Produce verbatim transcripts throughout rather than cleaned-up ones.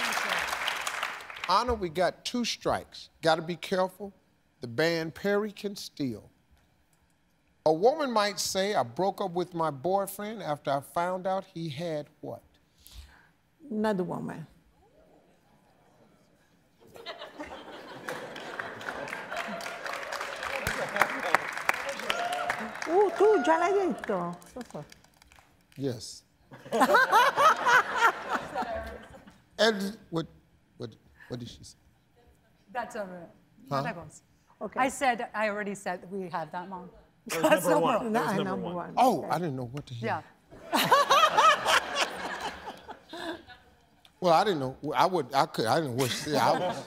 Anna, we got two strikes. Gotta be careful. The band Perry can steal. A woman might say, I broke up with my boyfriend after I found out he had what? Another woman. Uh, tu già l'hai detto. Yes. And what, what, what did she say? That's all right. Huh? That goes. Okay. I said, I already said we had that, Mom. That was That's number number one. No, That was number, number one. one. Oh, Okay. I didn't know what to hear. Yeah. Well, I didn't know. I would. I could. I didn't know what she said. I was.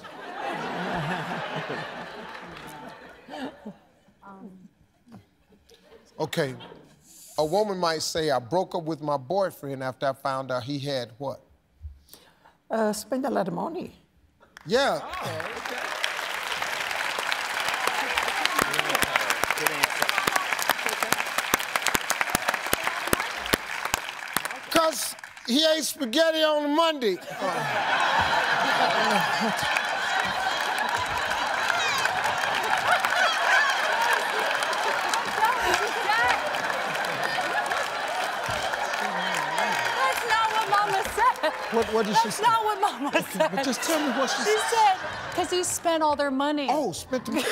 Okay. A woman might say, I broke up with my boyfriend after I found out he had what? Uh, spend a lot of money. Yeah. Because he ate spaghetti on Monday. That's not what Mama said. What, what did she That's say? not what Mama Okay, said. but just tell me what she She said. said, because he spent all their money. Oh, spent the money.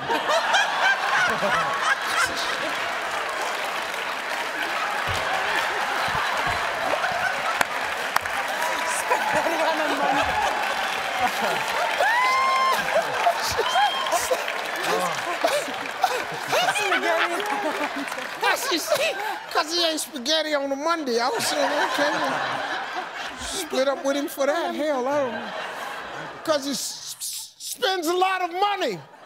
Because he ate spaghetti on a Monday. I was saying, okay, well, split up with him for that. Hell, I don't know. Because he s- s- spends a lot of money.